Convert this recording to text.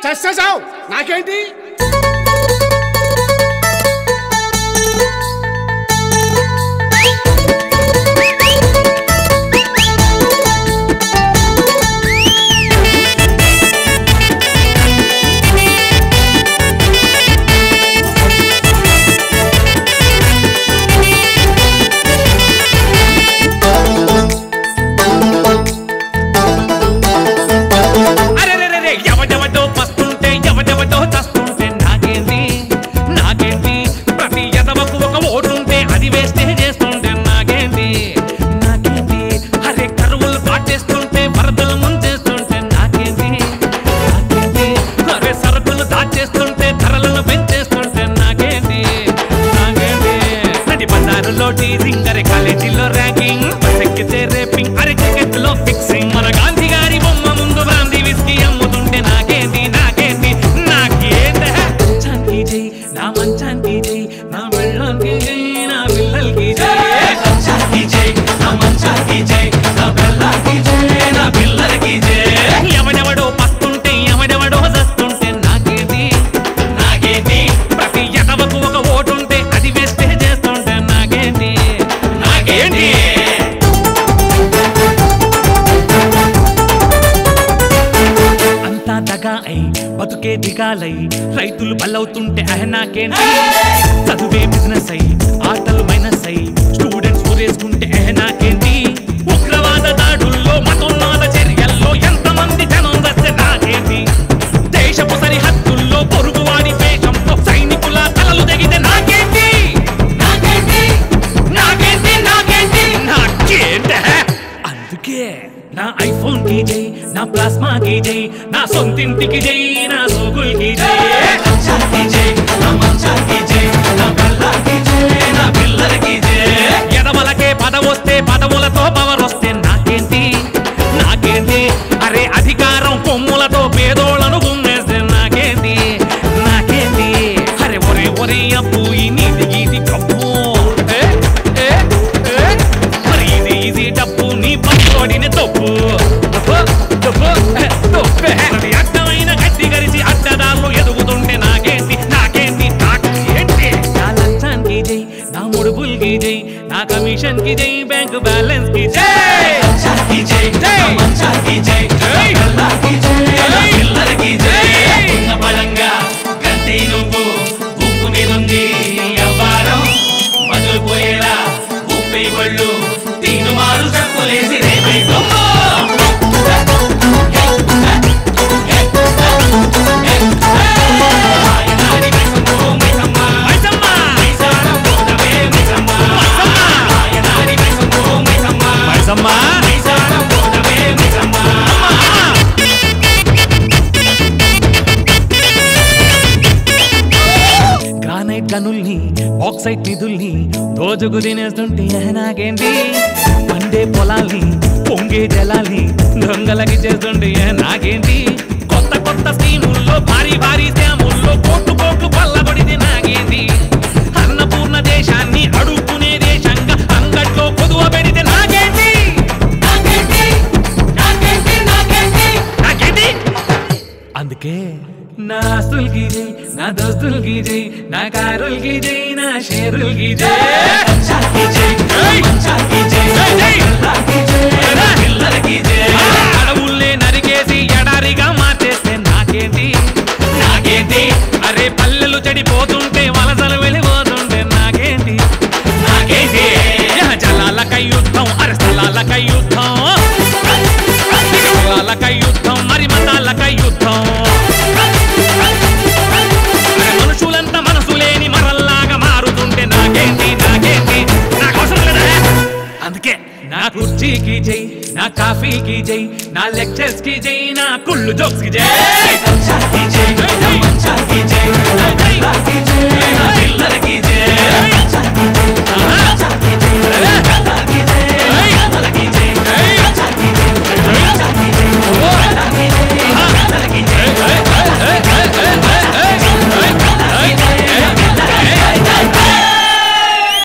చచ్చేసావు నాకేంటి? బతుకే దిగాలై రైతులు బలవుతుంటే నాకేంటి? చదువే బిజినెస్ అయి ఆటలు మైనస్ అయి స్టూడెంట్స్ ఊరేసుకుంటే నాకేంటి? ఉగ్రవాద దాడుల్లో మతోన్మాద చర్యల్లో ఎంతమంది జనం వస్తే నాకేంటి? దేశపు సరిహద్దుల్లో పొరుగువాడి వేషంతో సైనికుల తలలు తెగితే నాకేంటి? నాకేంటి నాకేంటి నాకేంటి నాకేంటే? అందుకే నా ఐఫోన్ కి జై, నా ప్లాస్మా కి జై, నా సొంతింటికి జై, నా సోగుల్కి జై, నా పిల్లలకి జై. ఎదవలకే పదవొస్తే పదవులతో పవర్ వస్తే నాకేంటి? నాకేంటి? అరే అధికారం కొమ్ములతో పేదోళ్లను గుమ్మేస్తే నాకేంటి? నాకేంటి? అరే ఒరే ఒరే అప్పు ఈ నీతి గీతి కప్పు మరి ఇది ఇది డప్పు నీ పచ్చోడిని తప్పు అడ్డమైన గడ్డి గరిచి అడ్డదాల్లో ఎదుగుతుంటే నాకేంటి? నాకేంటి? నాకేంటి? నా లంచానికి జై, నా ముడుపుల్కి జై, నా కమిషన్ కి జై, బ్యాంక్ బ్యాలెన్స్ కి జై. బలంగా గంటే నువ్వు ఉప్పు మీదుంది వ్యాపారం మధుపోయేలా ఉప్పై పళ్ళు తీను మారు తక్కులేసి రేపై గ్రానైట్ గనుల్ని బాక్సైట్ నిధుల్ని దోచుకు తినేస్తుంటే నాకేంటి? పండే పొలాల్ని పొంగే జలాల్ని దొంగలకి చేస్తుంటే నాకేంటి? కొత్త కొత్త స్కీముల్లో భారీ భారీ శ్యాముల్లో కోట్లు కోట్లు కొల్లగొడితే నాకేంటి? అన్నపూర్ణ దేశాన్ని అడుక్కునే దేశంగా అంగట్లో కొదువ పెడితే నాకేంటి? నాకేంటి? నాకేంటి? నాకేంటి? నాకేంటి? అందుకే నా ఆస్తులకి జై, నా దోస్తులకి జై, నా కారులకి జై, నా షేరులకి జై. అడవుల్నే నరికేసి ఎడారిగా మార్చేస్తే నాకేంటి? నాకేంటి? అరే పల్లెలు చెడిపోతుంటే వలసలు వెళ్ళిపోతుంటే నాకేంటి? నాకేంటి? జలాలకై యుద్ధం, అరే స్థలాలకై యుద్ధం, కులాలకై యుద్ధం, మరి మతాలకై యుద్ధం. మనుషులంతా మనసు లేని మరల్లాగా మారుతుంటే నాకేంటి? నాకేంటి? నాకు అవసరం లేదా? అందుకే నా కుర్చీకి జై, నా కాఫీకి జై, నా లెక్చర్స్ కి జై, నా కుళ్ళు జోక్స్ కి జై. పిల్లలకి జై.